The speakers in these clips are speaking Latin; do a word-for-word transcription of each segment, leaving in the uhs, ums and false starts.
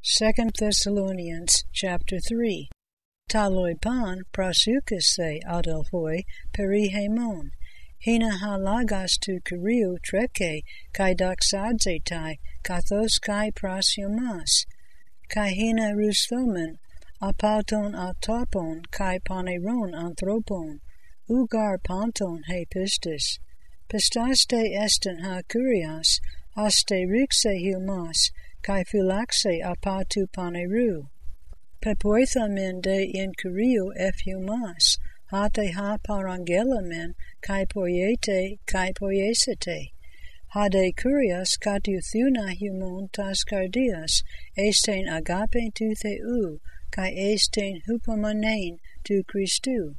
Second Thessalonians chapter three. Taloi pan prasukase adelphoi perihemon, hina halagas tu kuriu treke kai doxadzetai kathos kai prasiomas, kai hina rusthomen apauton atopon kai paneron anthropon, ugar panton he pistis, pistaste esten ha kurias, aste rixe humas, kai phylaxe apatu paneru. Pepoetha men de in kuriu ephumas, hate ha parangela men, kai poiete, kai poiesete. Hade kurias katu thuna humon tas cardias, esten agape tu theu, kai esten hupomanein tu Christu.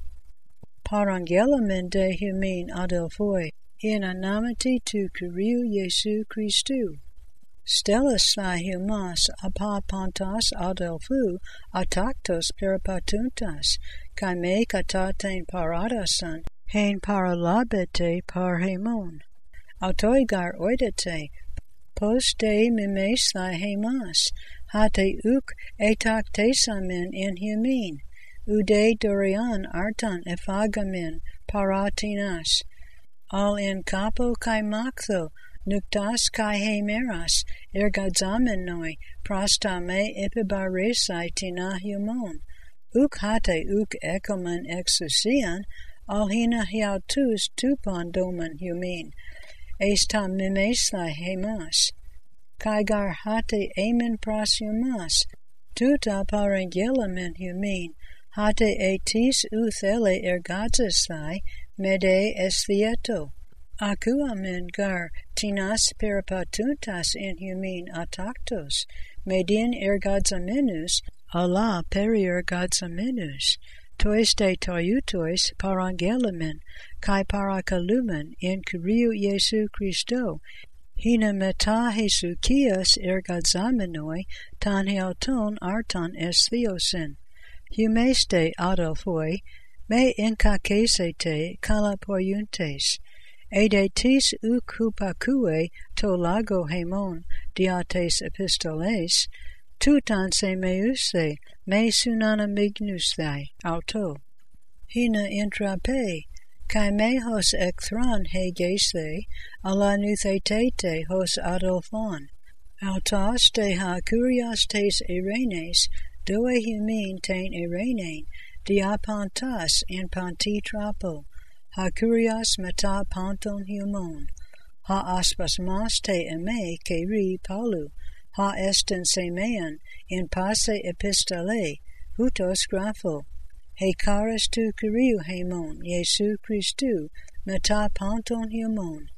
Parangela men de humin adelphoi, in anamati tu kuriu Jesu Christu. Stellas thy humas apa pantas adelphu atactos peripatuntas, kai me kataten paradasan, hein paralabete parhemon. Autoigar oidete, post de mimes thy hemas, hate uk etactesamen in humin, ude dorian artan ephagamin paratinas, al in capo kai maktho, nuktas kai hemeras, ergadzamenoi, prasta me epibaresai tina humon, uk hate uk ekomen exousian, alhina hiautus tupan domen humin, esta mimesai hemas, kai gar hate emen prasiumas, tuta parangelamen humin, hate etis uthele ergadzasai, mede esthieto. Akuamen gar tinas peripatuntas in humin atactos, medin ergadzamenus, ala periergadzamenus, tois de toiutois parangelamen, kai parakalumen in kuriu Jesu Christo, hina meta hesukias ergadzamenoi, tan heauton artan esthiosin, humeste adelphoi, me incacesete calapoiuntes, ede tis uk hupakue to lago hemon diates epistoles, tutan se meuse, me sunana mignus thai, auto. Hina intrape, kai me hos ekthran he gese, ala nuthetete hos adelphon, autas te ha kurias tes erenes, doe humin ten erenein, diapantas in panti trapo, ha kurias meta panton humon, ha aspasmas te eme keri paulu, ha esten semean in passe epistole, hutos grapho, he caras tu kuriu hemon, Jesu Christu, meta panton humon.